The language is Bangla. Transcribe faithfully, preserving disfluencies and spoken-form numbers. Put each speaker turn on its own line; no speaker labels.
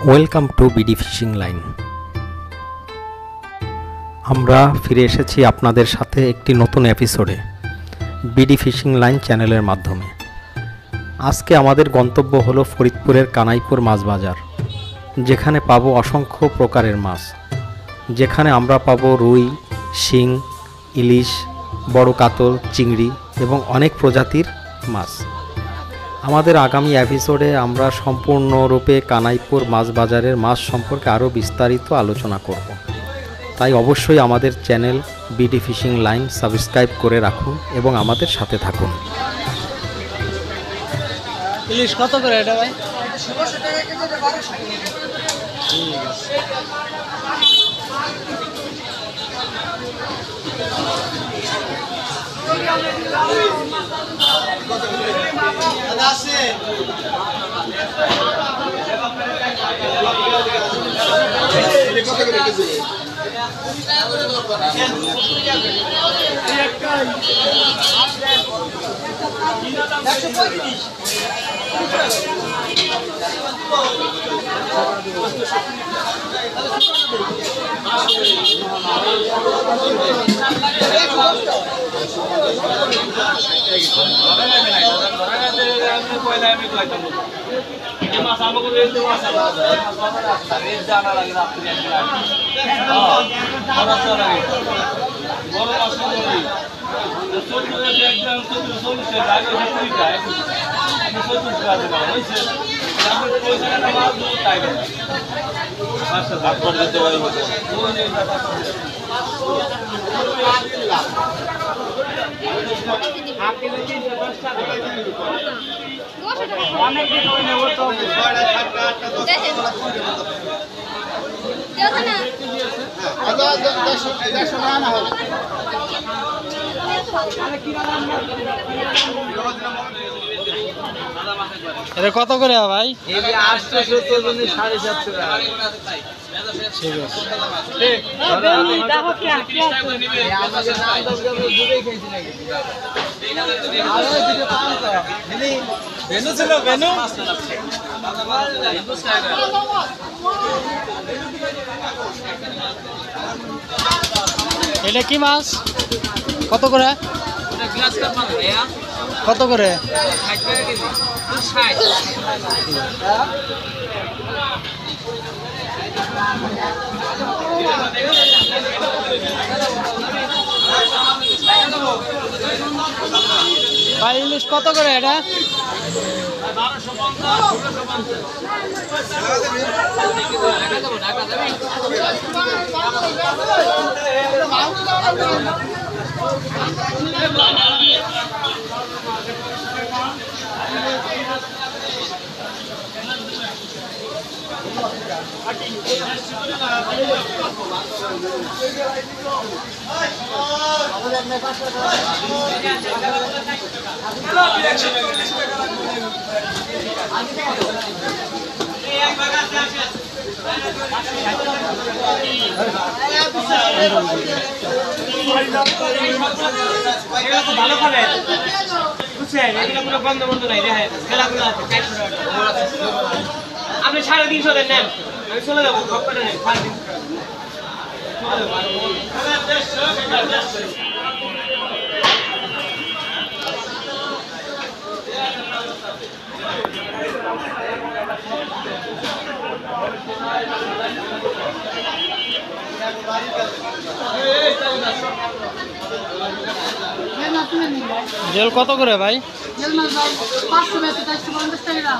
Welcome to BD fishing line. আমরা ফিরে এসেছি আপনাদের সাথে একটি নতুন এপিসোডে বিডি ফিশিং লাইন চ্যানেলের মাধ্যমে। আজকে আমাদের গন্তব্য হলো ফরিদপুরের কানাইপুর মাছ বাজার, যেখানে পাবো অসংখ্য প্রকারের মাছ, যেখানে আমরা পাবো রুই, শিং, ইলিশ, বড় কাতল, চিংড়ি এবং অনেক প্রজাতির মাছ। আমাদের আগামী এপিসোডে আমরা সম্পূর্ণরূপে কানাইপুর মাছ বাজারের মাছ সম্পর্কে আরও বিস্তারিত আলোচনা করব। তাই অবশ্যই আমাদের channel BD fishing line subscribe করে রাখুন এবং আমাদের সাথে থাকুন।
ইলিশ কত করে এটা ভাই? এটা কত করে ভাই? সাড়ে চারশো টাকা। ঠিক আছে। এটা কি মাছ? কত করে? কত করে? ভাই ইলিশ কত করে এটা? ভালো খাবেন বুঝছেন, এগুলো কোনো বন্ধ বন্ধ নাই। দেখেন খেলাগুলো আছে, আপনি সাড়ে তিনশো দেন, নেন, আমি চলে যাবো। নেন সাড়ে তিনশো। জেল কত করে ভাই?
জেল মাছ ভাই পাঁচশো বেশি চারশো পঞ্চাশ টাকা।